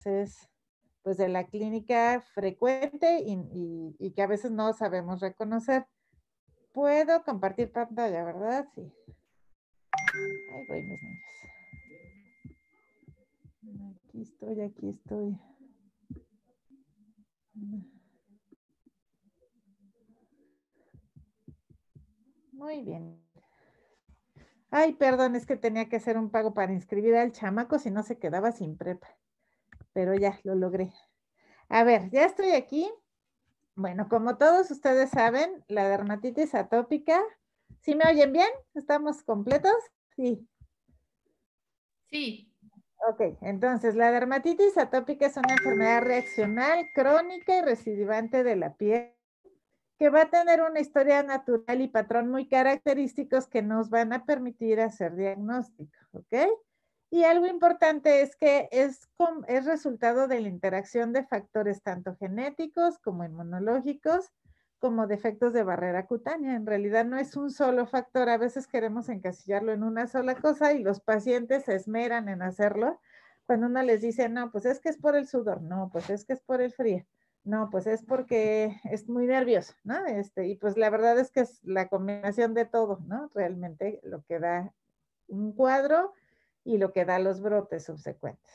es pues de la clínica frecuente y que a veces no sabemos reconocer. Puedo compartir pantalla, ¿verdad? Sí. Ahí voy, mis niños. Aquí estoy, aquí estoy. Muy bien. Ay, perdón, es que tenía que hacer un pago para inscribir al chamaco, si no se quedaba sin prepa. Pero ya, lo logré. A ver, ya estoy aquí. Bueno, como todos ustedes saben, la dermatitis atópica. ¿Sí me oyen bien? ¿Estamos completos? Sí. Sí. Ok, entonces la dermatitis atópica es una enfermedad reaccional, crónica y recidivante de la piel que va a tener una historia natural y patrón muy característicos que nos van a permitir hacer diagnóstico, ¿ok? Y algo importante es que es resultado de la interacción de factores tanto genéticos como inmunológicos, como defectos de barrera cutánea. En realidad no es un solo factor, a veces queremos encasillarlo en una sola cosa y los pacientes se esmeran en hacerlo. Cuando uno les dice, no, pues es que es por el sudor, no, pues es que es por el frío, no, pues es porque es muy nervioso, ¿no? Y pues la verdad es que es la combinación de todo, ¿no? Realmente lo que da un cuadro y lo que da los brotes subsecuentes.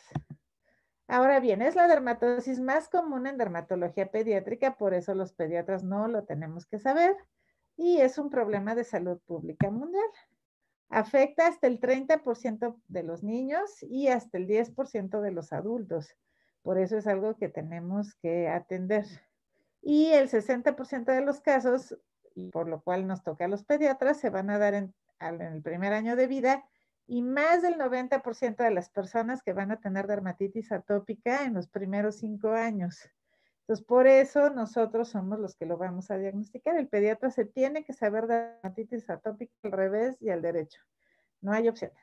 Ahora bien, es la dermatosis más común en dermatología pediátrica, por eso los pediatras no lo tenemos que saber, y es un problema de salud pública mundial. Afecta hasta el 30% de los niños y hasta el 10% de los adultos. Por eso es algo que tenemos que atender. Y el 60% de los casos, y por lo cual nos toca a los pediatras, se van a dar en el primer año de vida y más del 90% de las personas que van a tener dermatitis atópica en los primeros 5 años. Entonces, por eso nosotros somos los que lo vamos a diagnosticar. El pediatra se tiene que saber de dermatitis atópica al revés y al derecho. No hay opción.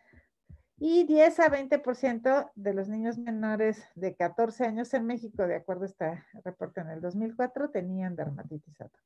Y 10 a 20% de los niños menores de 14 años en México, de acuerdo a este reporte en el 2004, tenían dermatitis atópica.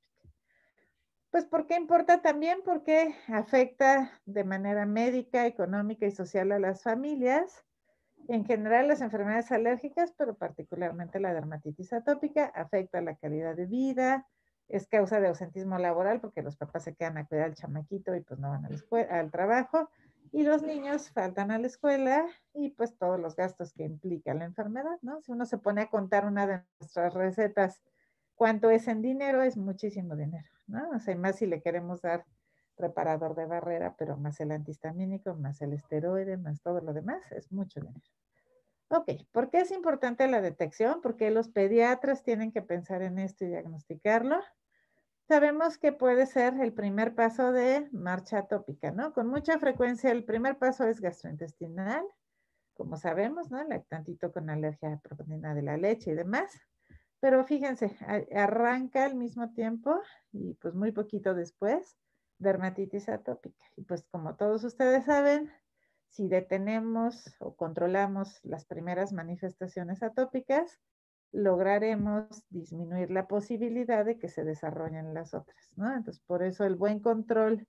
Pues, ¿por qué importa también? Porque afecta de manera médica, económica y social a las familias. En general, las enfermedades alérgicas, pero particularmente la dermatitis atópica, afecta la calidad de vida, es causa de ausentismo laboral porque los papás se quedan a cuidar al chamaquito y pues no van a la escuela, al trabajo, y los niños faltan a la escuela y pues todos los gastos que implica la enfermedad, ¿no? Si uno se pone a contar una de nuestras recetas, cuánto es en dinero, es muchísimo dinero, ¿no? O sea, más si le queremos dar reparador de barrera, pero más el antihistamínico, más el esteroide, más todo lo demás, es mucho dinero. Ok, ¿por qué es importante la detección? Porque los pediatras tienen que pensar en esto y diagnosticarlo. Sabemos que puede ser el primer paso de marcha atópica, ¿no? Con mucha frecuencia el primer paso es gastrointestinal, como sabemos, ¿no? Lactantito con alergia a proteína de la leche y demás. Pero fíjense, arranca al mismo tiempo y pues muy poquito después, dermatitis atópica. Y pues como todos ustedes saben, si detenemos o controlamos las primeras manifestaciones atópicas, lograremos disminuir la posibilidad de que se desarrollen las otras, ¿no? Entonces, por eso el buen control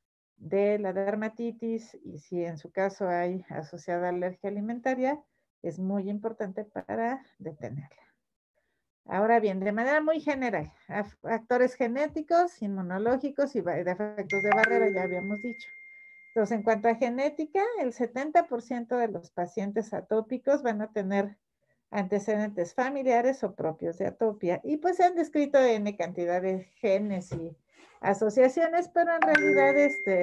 de la dermatitis y si en su caso hay asociada alergia alimentaria, es muy importante para detenerla. Ahora bien, de manera muy general, factores genéticos, inmunológicos y de efectos de barrera, ya habíamos dicho. Entonces, en cuanto a genética, el 70% de los pacientes atópicos van a tener antecedentes familiares o propios de atopia. Y pues se han descrito N cantidad de genes y asociaciones, pero en realidad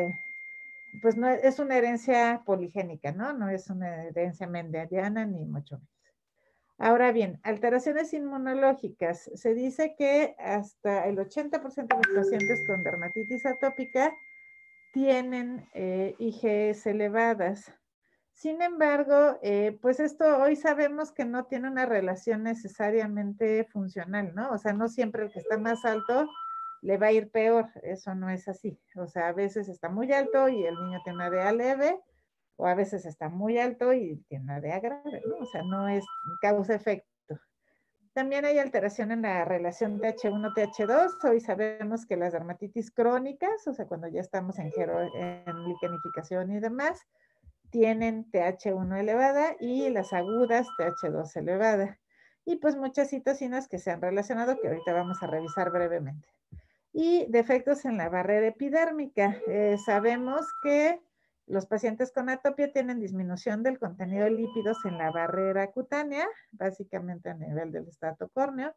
pues no es una herencia poligénica, ¿no? No es una herencia mendeliana ni mucho menos. Ahora bien, alteraciones inmunológicas. Se dice que hasta el 80% de los pacientes con dermatitis atópica tienen IgS elevadas. Sin embargo, pues esto hoy sabemos que no tiene una relación necesariamente funcional, ¿no? O sea, no siempre el que está más alto le va a ir peor, eso no es así. O sea, a veces está muy alto y el niño tiene una DA leve, o a veces está muy alto y tiene una DA grave, ¿no? O sea, no es causa-efecto. También hay alteración en la relación TH1-TH2. Hoy sabemos que las dermatitis crónicas, o sea, cuando ya estamos en lichenificación y demás, tienen TH1 elevada y las agudas TH2 elevada. Y pues muchas citocinas que se han relacionado que ahorita vamos a revisar brevemente. Y defectos en la barrera epidérmica. Sabemos que los pacientes con atopia tienen disminución del contenido de lípidos en la barrera cutánea, básicamente a nivel del estrato córneo,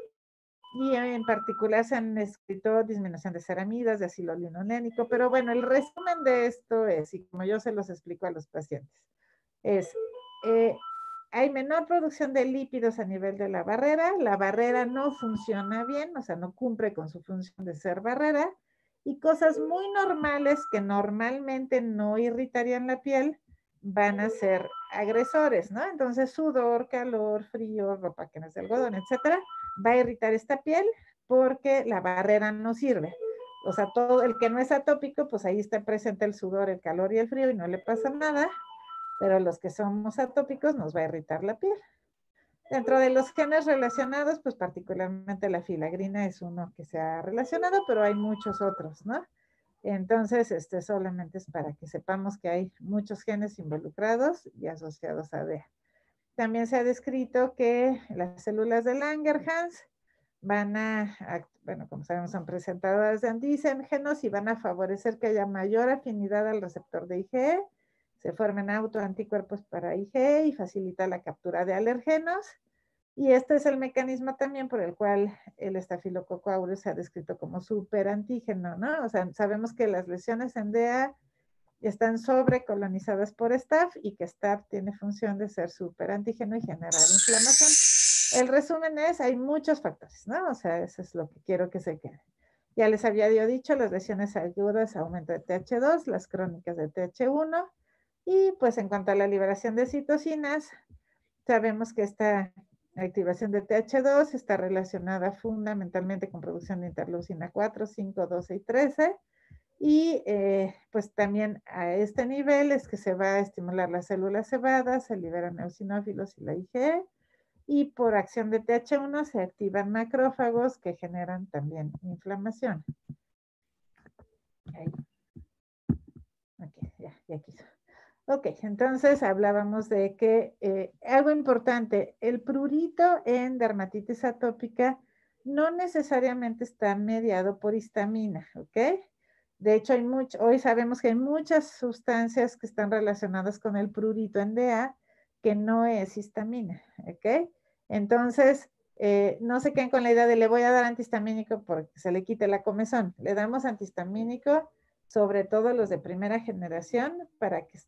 y en particular se han escrito disminución de ceramidas, de ácido linolénico, pero bueno, el resumen de esto es, y como yo se los explico a los pacientes, es, hay menor producción de lípidos a nivel de la barrera no funciona bien, o sea, no cumple con su función de ser barrera, y cosas muy normales que normalmente no irritarían la piel van a ser agresores, ¿no? Entonces, sudor, calor, frío, ropa que no es de algodón, etcétera, va a irritar esta piel porque la barrera no sirve. O sea, todo el que no es atópico, pues ahí está presente el sudor, el calor y el frío y no le pasa nada, pero los que somos atópicos nos va a irritar la piel. Dentro de los genes relacionados, pues particularmente la filagrina es uno que se ha relacionado, pero hay muchos otros, ¿no? Entonces, solamente es para que sepamos que hay muchos genes involucrados y asociados a DEA. También se ha descrito que las células de Langerhans van bueno, como sabemos, son presentadoras de antígenos y van a favorecer que haya mayor afinidad al receptor de IgE, se formen autoanticuerpos para IgE y facilita la captura de alergenos. Y este es el mecanismo también por el cual el estafilococo aureus se ha descrito como superantígeno, ¿no? O sea, sabemos que las lesiones en DEA están sobrecolonizadas por Staph y que Staph tiene función de ser superantígeno y generar inflamación. El resumen es, hay muchos factores, ¿no? O sea, eso es lo que quiero que se quede. Ya les había yo dicho, las lesiones agudas, aumento de TH2, las crónicas de TH1, y pues en cuanto a la liberación de citocinas, sabemos que esta activación de TH2 está relacionada fundamentalmente con producción de interleucina 4, 5, 12 y 13, y pues también a este nivel es que se va a estimular las células cebadas, se liberan eosinófilos y la IgE, y por acción de TH1 se activan macrófagos que generan también inflamación. Ahí. Ok, ya quiso. Ok, entonces hablábamos de que algo importante, el prurito en dermatitis atópica no necesariamente está mediado por histamina, ¿ok? De hecho, hoy sabemos que hay muchas sustancias que están relacionadas con el prurito en DEA que no es histamina, ¿ok? Entonces, no se queden con la idea de le voy a dar antihistamínico porque se le quite la comezón. Le damos antihistamínico, sobre todo los de primera generación, para que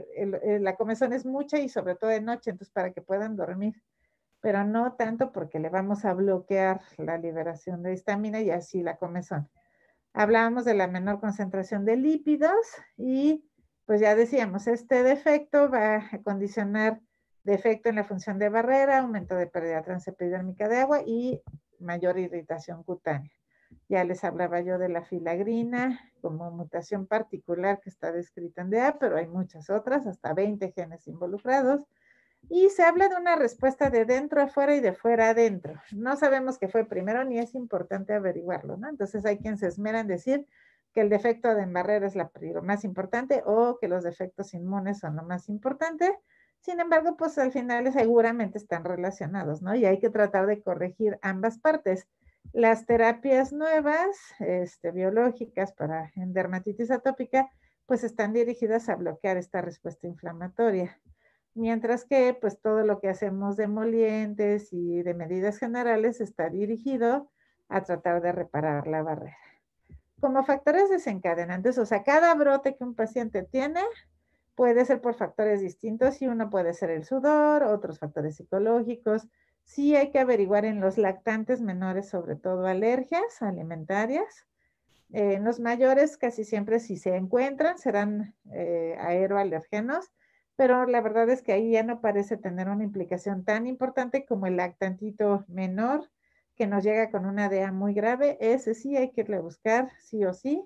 la comezón es mucha y sobre todo de noche, entonces para que puedan dormir, pero no tanto porque le vamos a bloquear la liberación de histamina y así la comezón. Hablábamos de la menor concentración de lípidos y pues ya decíamos, este defecto va a condicionar defecto en la función de barrera, aumento de pérdida transepidérmica de agua y mayor irritación cutánea. Ya les hablaba yo de la filagrina como mutación particular que está descrita en DEA, pero hay muchas otras, hasta 20 genes involucrados. Y se habla de una respuesta de dentro a fuera y de fuera a adentro. No sabemos qué fue primero ni es importante averiguarlo, ¿no? Entonces hay quien se esmera en decir que el defecto de barrera es lo más importante o que los defectos inmunes son lo más importante. Sin embargo, pues al final seguramente están relacionados, ¿no? Y hay que tratar de corregir ambas partes. Las terapias nuevas, biológicas para en dermatitis atópica, pues están dirigidas a bloquear esta respuesta inflamatoria. Mientras que pues todo lo que hacemos de emolientes y de medidas generales está dirigido a tratar de reparar la barrera. Como factores desencadenantes, o sea, cada brote que un paciente tiene puede ser por factores distintos y uno puede ser el sudor, otros factores psicológicos. Sí hay que averiguar en los lactantes menores, sobre todo alergias alimentarias. En los mayores casi siempre si se encuentran serán aeroalergenos, pero la verdad es que ahí ya no parece tener una implicación tan importante como el lactantito menor que nos llega con una DEA muy grave. Ese sí hay que irle a buscar sí o sí,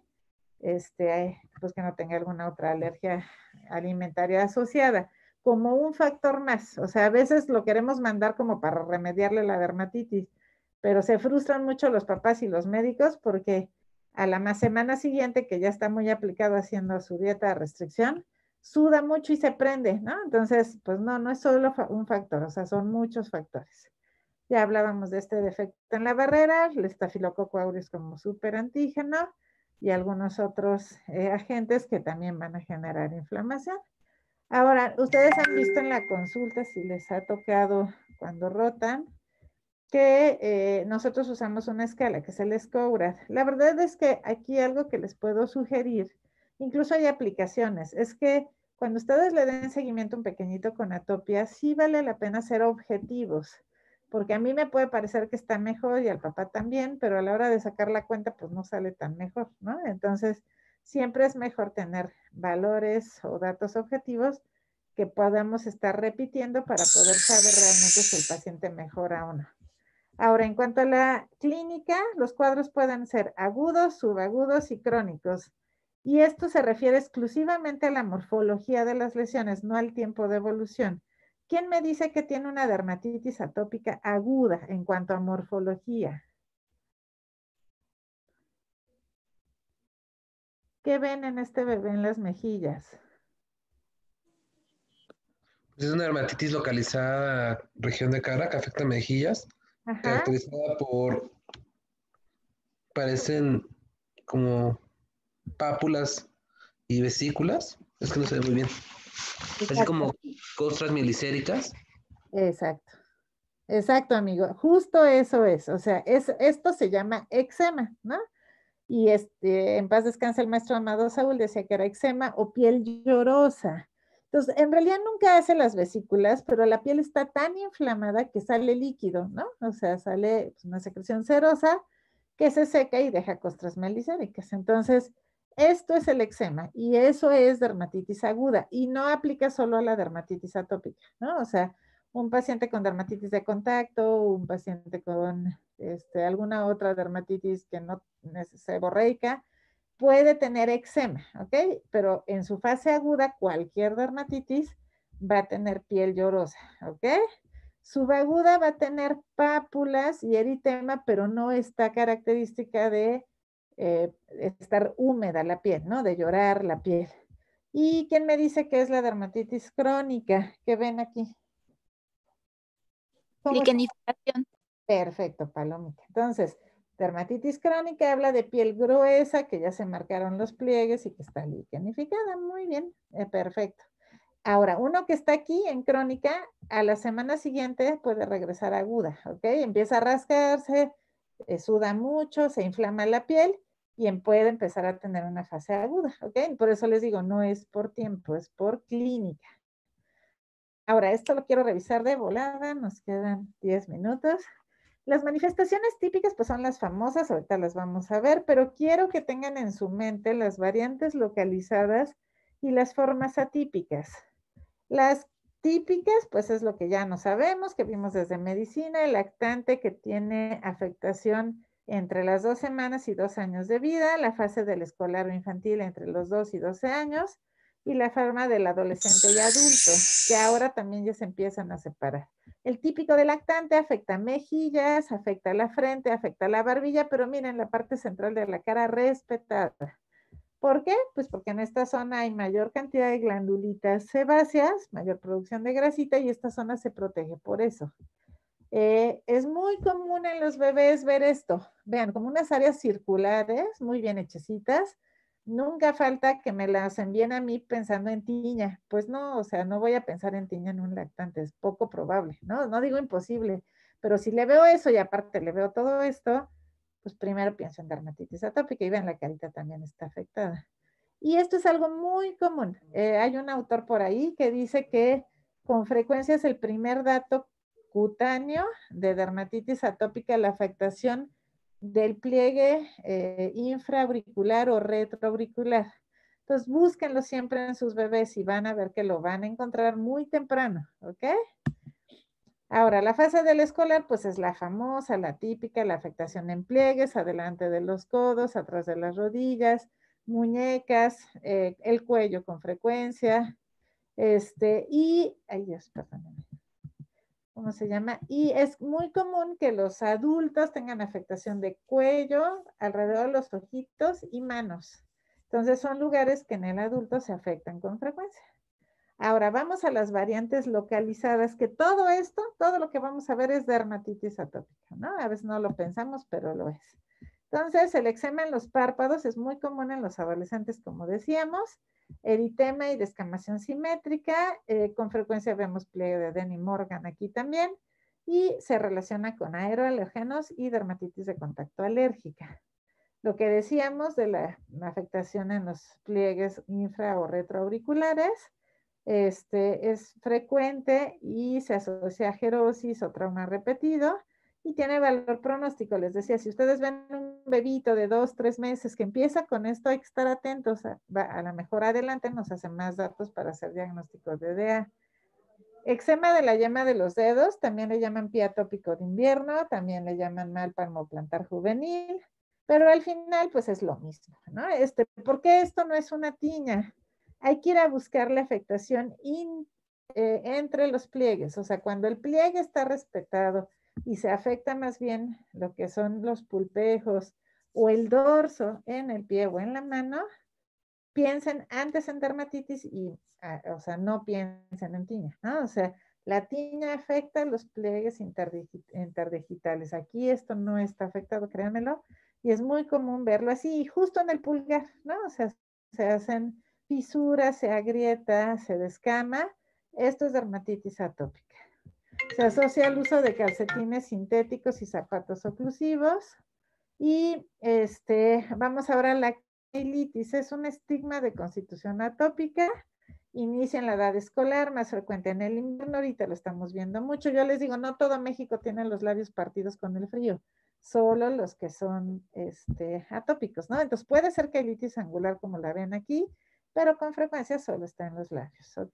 pues que no tenga alguna otra alergia alimentaria asociada, como un factor más. O sea, a veces lo queremos mandar como para remediarle la dermatitis, pero se frustran mucho los papás y los médicos porque a la semana siguiente, que ya está muy aplicado haciendo su dieta de restricción, suda mucho y se prende, ¿no? Entonces, pues no es solo un factor, o sea, son muchos factores. Ya hablábamos de este defecto en la barrera, el estafilococo aureus como superantígeno y algunos otros agentes que también van a generar inflamación. Ahora, ustedes han visto en la consulta, si les ha tocado cuando rotan, que nosotros usamos una escala, que es el SCORAD. La verdad es que aquí algo que les puedo sugerir, incluso hay aplicaciones, es que cuando ustedes le den seguimiento un pequeñito con atopia, sí vale la pena ser objetivos, porque a mí me puede parecer que está mejor y al papá también, pero a la hora de sacar la cuenta, pues no sale tan mejor, ¿no? Entonces, siempre es mejor tener valores o datos objetivos que podamos estar repitiendo para poder saber realmente si el paciente mejora o no. Ahora, en cuanto a la clínica, los cuadros pueden ser agudos, subagudos y crónicos. Y esto se refiere exclusivamente a la morfología de las lesiones, no al tiempo de evolución. ¿Quién me dice que tiene una dermatitis atópica aguda en cuanto a morfología? ¿Qué ven en este bebé en las mejillas? Es una dermatitis localizada región de cara que afecta mejillas, Ajá. caracterizada por, parecen como pápulas y vesículas, es que no se ve muy bien, así Exacto. como costras mielicéricas. Exacto. Exacto, amigo. Justo eso es. O sea, esto se llama eczema, ¿no? Y en paz descansa el maestro Amado Saúl, decía que era eczema o piel llorosa. Entonces, en realidad nunca hace las vesículas, pero la piel está tan inflamada que sale líquido, ¿no? O sea, sale pues, una secreción serosa que se seca y deja costras melicéricas. Entonces, esto es el eczema y eso es dermatitis aguda y no aplica solo a la dermatitis atópica, ¿no? O sea, un paciente con dermatitis de contacto, un paciente con alguna otra dermatitis que no es seborreica, puede tener eczema, ¿ok? Pero en su fase aguda, cualquier dermatitis va a tener piel llorosa, ¿ok? Subaguda va a tener pápulas y eritema, pero no está característica de estar húmeda la piel, ¿no? De llorar la piel. ¿Y quién me dice que es la dermatitis crónica? ¿Qué ven aquí? ¿Cómo está? Liquenificación. Perfecto, palomita. Entonces, dermatitis crónica habla de piel gruesa, que ya se marcaron los pliegues y que está liquenificada. Muy bien, perfecto. Ahora, uno que está aquí en crónica, a la semana siguiente puede regresar aguda, ¿ok? Empieza a rascarse, suda mucho, se inflama la piel y puede empezar a tener una fase aguda, ¿ok? Por eso les digo, no es por tiempo, es por clínica. Ahora, esto lo quiero revisar de volada, nos quedan 10 minutos. Las manifestaciones típicas pues son las famosas, ahorita las vamos a ver, pero quiero que tengan en su mente las variantes localizadas y las formas atípicas. Las típicas pues es lo que ya no sabemos, que vimos desde medicina, el lactante que tiene afectación entre las 2 semanas y 2 años de vida, la fase del escolar o infantil entre los 2 y 12 años, y la forma del adolescente y adulto, que ahora también ya se empiezan a separar. El típico del lactante afecta mejillas, afecta la frente, afecta la barbilla, pero miren la parte central de la cara respetada. ¿Por qué? Pues porque en esta zona hay mayor cantidad de glandulitas sebáceas, mayor producción de grasita y esta zona se protege por eso. Es muy común en los bebés ver esto. Vean, como unas áreas circulares muy bien hechecitas. Nunca falta que me las envíen a mí pensando en tiña. Pues no, o sea, no voy a pensar en tiña en un lactante, es poco probable, ¿no? No digo imposible, pero si le veo eso y aparte le veo todo esto, pues primero pienso en dermatitis atópica y vean, la carita también está afectada. Y esto es algo muy común. Hay un autor por ahí que dice que con frecuencia es el primer dato cutáneo de dermatitis atópica la afectación del pliegue infraauricular o retroauricular. Entonces, búsquenlo siempre en sus bebés y van a ver que lo van a encontrar muy temprano, ¿ok? Ahora, la fase del escolar, pues es la famosa, la típica, la afectación en pliegues, adelante de los codos, atrás de las rodillas, muñecas, el cuello con frecuencia, ay Dios, perdóname, ¿cómo se llama? Y es muy común que los adultos tengan afectación de cuello, alrededor de los ojitos y manos. Entonces son lugares que en el adulto se afectan con frecuencia. Ahora vamos a las variantes localizadas, que todo esto, todo lo que vamos a ver es dermatitis atópica, ¿no? A veces no lo pensamos, pero lo es. Entonces, el eczema en los párpados es muy común en los adolescentes, como decíamos, eritema y descamación simétrica, con frecuencia vemos pliegue de Denny-Morgan aquí también, y se relaciona con aeroalérgenos y dermatitis de contacto alérgica. Lo que decíamos de la afectación en los pliegues infra o retroauriculares, es frecuente y se asocia a gerosis o trauma repetido y tiene valor pronóstico. Les decía, si ustedes ven un bebito de 2, 3 meses que empieza con esto, hay que estar atentos. A lo mejor adelante nos hacen más datos para hacer diagnósticos de DA. Eczema de la yema de los dedos, también le llaman pie atópico de invierno, también le llaman mal palmoplantar juvenil, pero al final pues es lo mismo, ¿no? ¿Por qué esto no es una tiña? Hay que ir a buscar la afectación entre los pliegues, o sea, cuando el pliegue está respetado y se afecta más bien lo que son los pulpejos o el dorso en el pie o en la mano, piensen antes en dermatitis y, o sea, no piensen en tiña, ¿no? O sea, la tiña afecta los pliegues interdigitales. Aquí esto no está afectado, créanmelo, y es muy común verlo así, justo en el pulgar, ¿no? O sea, se hacen fisuras, se agrieta, se descama. Esto es dermatitis atópica. Se asocia al uso de calcetines sintéticos y zapatos oclusivos. Y vamos ahora a la queilitis. Es un estigma de constitución atópica. Inicia en la edad escolar, más frecuente en el invierno. Ahorita lo estamos viendo mucho. Yo les digo, no todo México tiene los labios partidos con el frío, solo los que son atópicos, ¿no? Entonces puede ser queilitis angular como la ven aquí, pero con frecuencia solo está en los labios, ¿ok?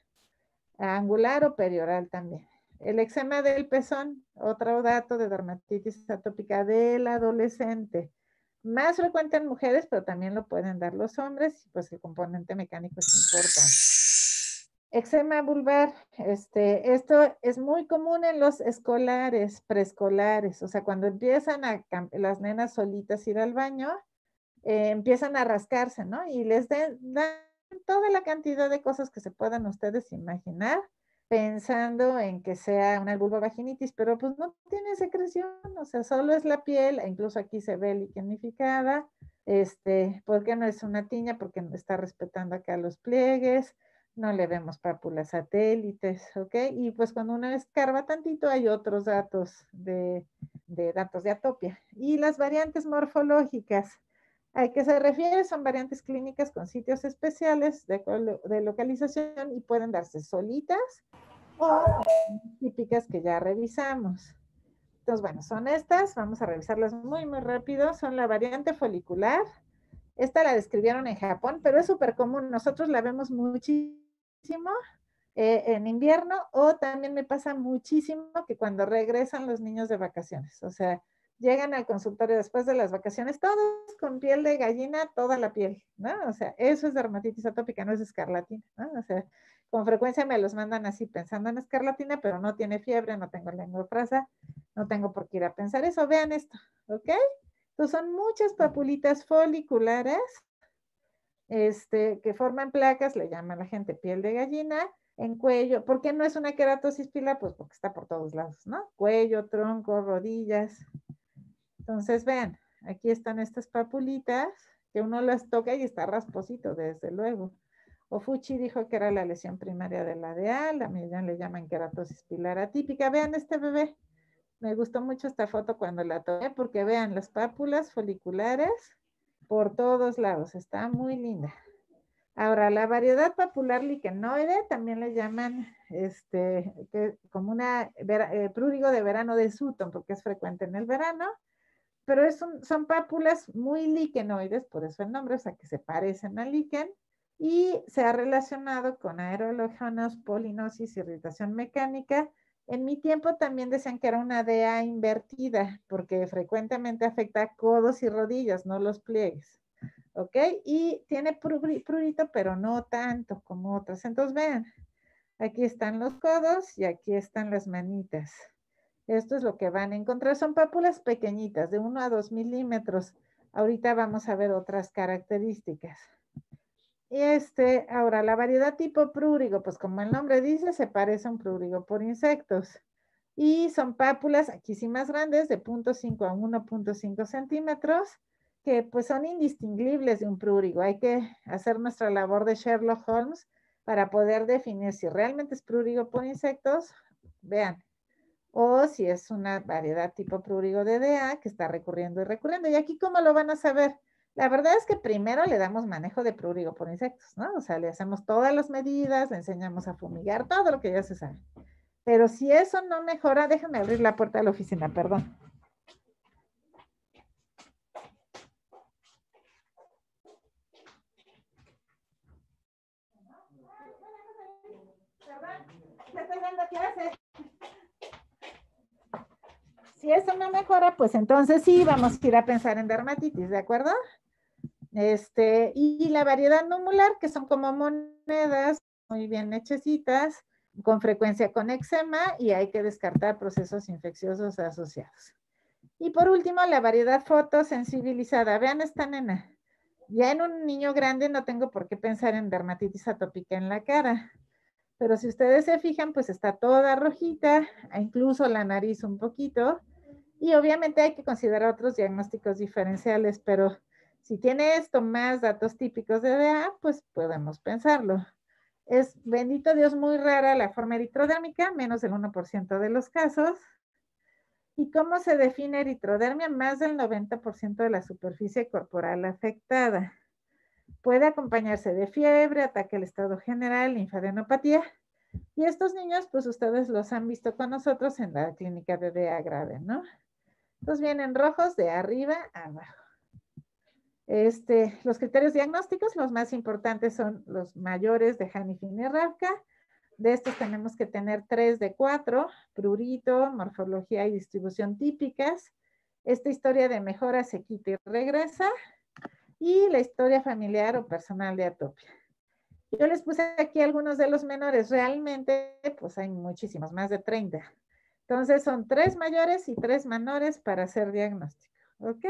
Angular o perioral también. El eczema del pezón, otro dato de dermatitis atópica del adolescente. Más frecuente en mujeres, pero también lo pueden dar los hombres, pues el componente mecánico es importante. Eczema vulvar, esto es muy común en los escolares, preescolares, o sea, cuando empiezan las nenas solitas ir al baño, empiezan a rascarse, ¿no? Y les dan toda la cantidad de cosas que se puedan ustedes imaginar, pensando en que sea una vulvovaginitis, pero pues no tiene secreción, o sea, solo es la piel, incluso aquí se ve liquenificada, porque no es una tiña, porque no está respetando acá los pliegues, no le vemos pápulas satélites, ¿ok? Y pues cuando uno escarba tantito hay otros datos de datos de atopia. Y las variantes morfológicas, ¿a qué se refiere? Son variantes clínicas con sitios especiales de localización y pueden darse solitas o típicas que ya revisamos. Entonces, bueno, son estas, vamos a revisarlas muy, muy rápido. Son la variante folicular. Esta la describieron en Japón, pero es súper común. Nosotros la vemos muchísimo en invierno, o también me pasa muchísimo que cuando regresan los niños de vacaciones, o sea, llegan al consultorio después de las vacaciones, todos con piel de gallina, toda la piel, ¿no? O sea, eso es dermatitis atópica, no es escarlatina, ¿no? O sea, con frecuencia me los mandan así pensando en escarlatina, pero no tiene fiebre, no tengo lengua frasa, no tengo por qué ir a pensar eso. Vean esto, ¿ok? Entonces son muchas papulitas foliculares, que forman placas, le llama la gente piel de gallina, en cuello. ¿Por qué no es una queratosis pilar? Pues porque está por todos lados, ¿no? Cuello, tronco, rodillas. Entonces, vean, aquí están estas papulitas, que uno las toca y está rasposito, desde luego. Ofuchi dijo que era la lesión primaria de la DA, la Millán le llaman queratosis pilar atípica. Vean este bebé. Me gustó mucho esta foto cuando la tomé, porque vean las pápulas foliculares por todos lados. Está muy linda. Ahora, la variedad papular liquenoide también le llaman como una prurigo de verano de Sutton, porque es frecuente en el verano, pero son pápulas muy liquenoides, por eso el nombre, o sea, que se parecen al líquen, y se ha relacionado con aerológenos, polinosis, irritación mecánica. En mi tiempo también decían que era una DA invertida, porque frecuentemente afecta codos y rodillas, no los pliegues. ¿Ok? Y tiene prurito, pero no tanto como otras. Entonces, vean, aquí están los codos y aquí están las manitas. Esto es lo que van a encontrar. Son pápulas pequeñitas, de 1 a 2 milímetros. Ahorita vamos a ver otras características. Ahora, la variedad tipo prurigo, pues como el nombre dice, se parece a un prurigo por insectos. Y son pápulas, aquí sí más grandes, de 0.5 a 1.5 centímetros, que pues son indistinguibles de un prurigo. Hay que hacer nuestra labor de Sherlock Holmes para poder definir si realmente es prurigo por insectos, vean, o si es una variedad tipo prurigo de DA que está recurriendo y recurriendo. ¿Y aquí cómo lo van a saber? La verdad es que primero le damos manejo de prurigo por insectos, ¿no? O sea, le hacemos todas las medidas, le enseñamos a fumigar, todo lo que ya se sabe. Pero si eso no mejora, déjame abrir la puerta de la oficina, perdón. Estoy dando clase. Si eso no mejora, pues entonces sí, vamos a ir a pensar en dermatitis, ¿de acuerdo? Y la variedad numular, que son como monedas muy bien hechecitas, con frecuencia con eczema, y hay que descartar procesos infecciosos asociados. Y por último, la variedad fotosensibilizada. Vean esta nena. Ya en un niño grande no tengo por qué pensar en dermatitis atópica en la cara. Pero si ustedes se fijan, pues está toda rojita, incluso la nariz un poquito. Y obviamente hay que considerar otros diagnósticos diferenciales, pero si tiene esto más datos típicos de DA, pues podemos pensarlo. Es, bendito Dios, muy rara la forma eritrodérmica, menos del 1% de los casos. ¿Y cómo se define eritrodermia? Más del 90% de la superficie corporal afectada. Puede acompañarse de fiebre, ataque al estado general, linfadenopatía. Y estos niños, pues ustedes los han visto con nosotros en la clínica de DA grave, ¿no? Entonces vienen rojos de arriba a abajo. Los criterios diagnósticos, los más importantes son los mayores de Hanifin y Ravka. De estos tenemos que tener 3 de 4, prurito, morfología y distribución típicas. Esta historia de mejora se quita y regresa. Y la historia familiar o personal de atopia. Yo les puse aquí algunos de los menores. Realmente, pues hay muchísimos, más de 30. Entonces, son 3 mayores y 3 menores para hacer diagnóstico. ¿Ok?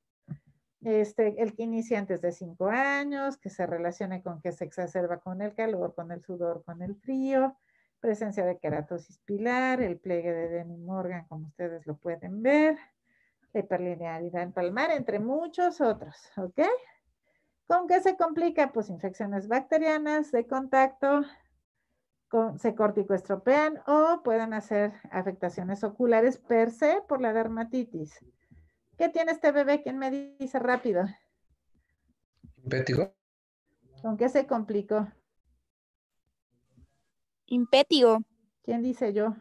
El que inicia antes de 5 años, que se relacione con que se exacerba con el calor, con el sudor, con el frío, presencia de queratosis pilar, el pliegue de Denny Morgan, como ustedes lo pueden ver, hiperlinearidad en palmar, entre muchos otros. ¿Ok? ¿Con qué se complica? Pues infecciones bacterianas de contacto, se corticoestropean o pueden hacer afectaciones oculares per se por la dermatitis. ¿Qué tiene este bebé? ¿Quién me dice rápido? Impétigo. ¿Con qué se complicó? Impétigo. ¿Quién dice yo?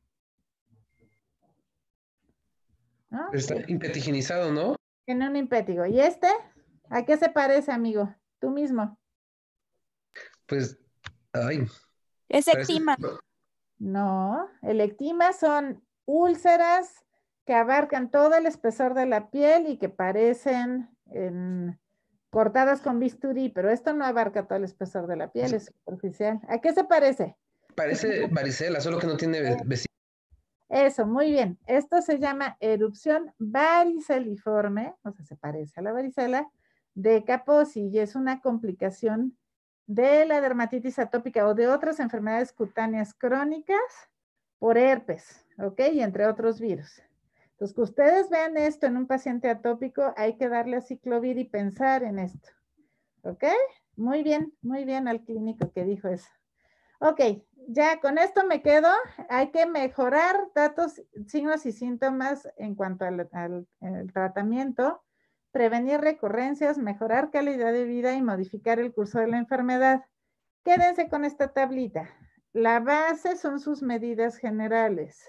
¿No? Está impetiginizado, ¿no? Tiene un impétigo. ¿Y ¿A qué se parece, amigo? Tú mismo. Pues, ay. Es eczema. No, el eczema son úlceras que abarcan todo el espesor de la piel y que parecen cortadas con bisturí, pero esto no abarca todo el espesor de la piel, es superficial. ¿A qué se parece? Parece varicela, solo que no tiene vesícula. Eso, muy bien. Esto se llama erupción variceliforme, o sea, se parece a la varicela, de Kaposi y es una complicación de la dermatitis atópica o de otras enfermedades cutáneas crónicas por herpes, ¿ok? Y entre otros virus. Entonces, que ustedes vean esto en un paciente atópico, hay que darle aciclovir y pensar en esto, ¿ok? Muy bien al clínico que dijo eso. Ok, ya con esto me quedo. Hay que mejorar datos, signos y síntomas en cuanto al tratamiento, prevenir recurrencias, mejorar calidad de vida y modificar el curso de la enfermedad. Quédense con esta tablita. La base son sus medidas generales.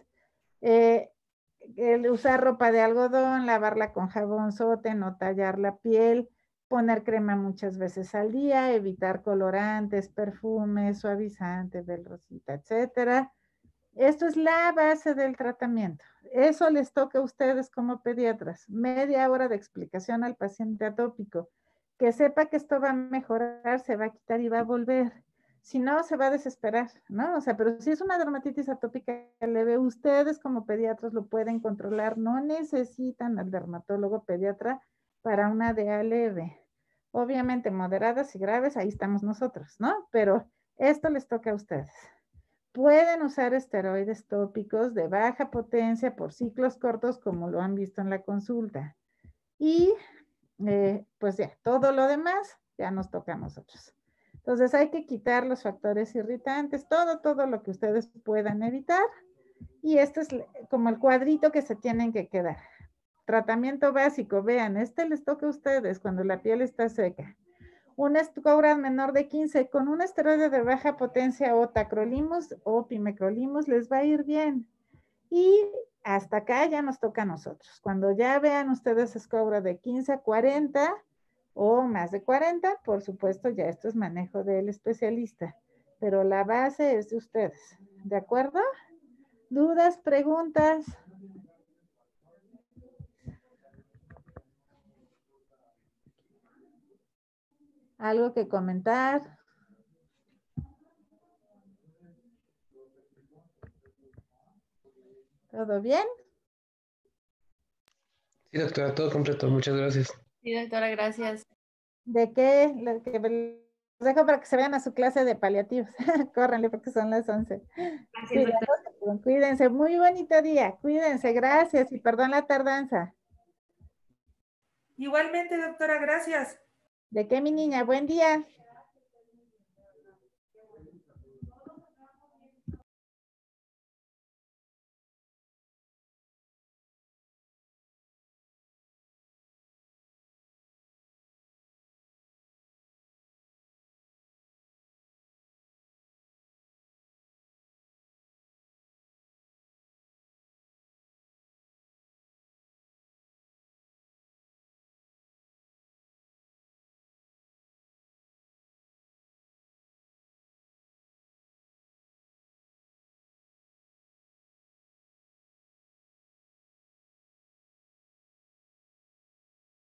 El usar ropa de algodón, lavarla con jabón sote, no tallar la piel, poner crema muchas veces al día, evitar colorantes, perfumes, suavizantes, velrosita, etcétera. Esto es la base del tratamiento. Eso les toca a ustedes como pediatras. Media hora de explicación al paciente atópico. Que sepa que esto va a mejorar, se va a quitar y va a volver. Si no, se va a desesperar, ¿no? O sea, pero si es una dermatitis atópica leve, ustedes como pediatras lo pueden controlar. No necesitan al dermatólogo pediatra para una DA leve. Obviamente moderadas y graves, ahí estamos nosotros, ¿no? Pero esto les toca a ustedes. Pueden usar esteroides tópicos de baja potencia por ciclos cortos, como lo han visto en la consulta. Y pues ya, todo lo demás ya nos toca a nosotros. Entonces hay que quitar los factores irritantes, todo lo que ustedes puedan evitar. Y este es como el cuadrito que se tienen que quedar. Tratamiento básico, vean, este les toca a ustedes cuando la piel está seca. Un Scoura menor de 15 con un esteroide de baja potencia o tacrolimus o pimecrolimus les va a ir bien. Y hasta acá ya nos toca a nosotros. Cuando ya vean ustedes Scoura de 15 a 40 o más de 40, por supuesto ya esto es manejo del especialista. Pero la base es de ustedes. ¿De acuerdo? ¿Dudas, preguntas? ¿Algo que comentar? ¿Todo bien? Sí, doctora, todo completo. Muchas gracias. Sí, doctora, gracias. ¿De qué? Los dejo para que se vayan a su clase de paliativos. Córranle porque son las 11. Gracias, doctora. Cuídense. Muy bonito día. Cuídense. Gracias y perdón la tardanza. Igualmente, doctora, gracias. ¿De qué, mi niña? Buen día.